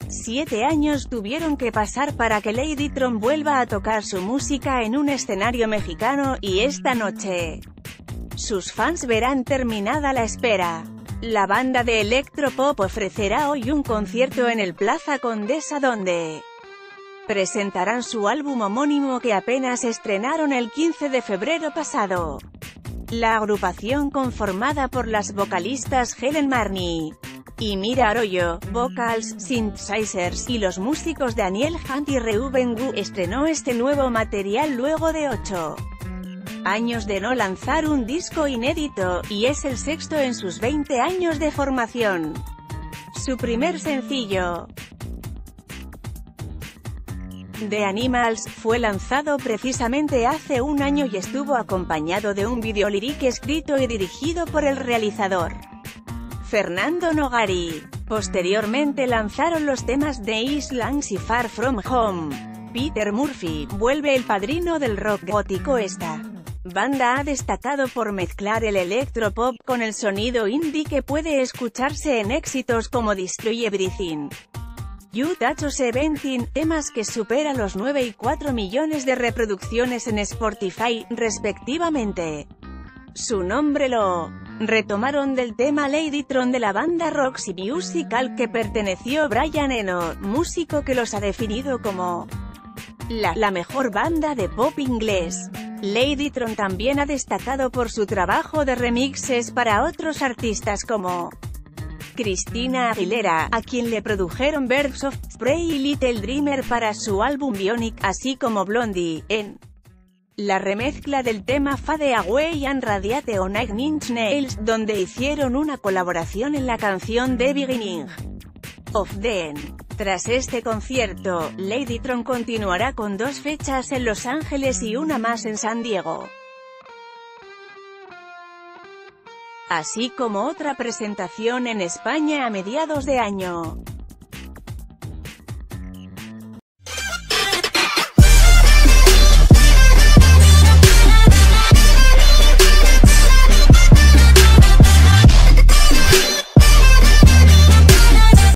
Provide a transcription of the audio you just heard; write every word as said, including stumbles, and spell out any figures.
Siete años tuvieron que pasar para que Ladytron vuelva a tocar su música en un escenario mexicano, y esta noche sus fans verán terminada la espera. La banda de electropop ofrecerá hoy un concierto en el Plaza Condesa donde presentarán su álbum homónimo que apenas estrenaron el quince de febrero pasado. La agrupación, conformada por las vocalistas Helen Marney y Mira Arroyo, vocals, synthesizers, y los músicos Daniel Hunt y Reuben Wu, estrenó este nuevo material luego de ocho años de no lanzar un disco inédito, y es el sexto en sus veinte años de formación. Su primer sencillo, The Animals, fue lanzado precisamente hace un año y estuvo acompañado de un video lyric escrito y dirigido por el realizador Fernando Nogari. Posteriormente lanzaron los temas de Islands y Far From Home. Peter Murphy vuelve el padrino del rock gótico. Esta banda ha destacado por mezclar el electropop con el sonido indie que puede escucharse en éxitos como Destroy Everything, You Touch Seventeen, temas que superan los nueve y cuatro millones de reproducciones en Spotify, respectivamente. Su nombre lo retomaron del tema Ladytron de la banda Roxy Musical que perteneció a Brian Eno, músico que los ha definido como la, la mejor banda de pop inglés. Ladytron también ha destacado por su trabajo de remixes para otros artistas como Christina Aguilera, a quien le produjeron Birds of Prey y Little Dreamer para su álbum Bionic, así como Blondie, en la remezcla del tema Fade Away and Radiate on Nine Inch Nails, donde hicieron una colaboración en la canción The Beginning of the End. Tras este concierto, Ladytron continuará con dos fechas en Los Ángeles y una más en San Diego, así como otra presentación en España a mediados de año.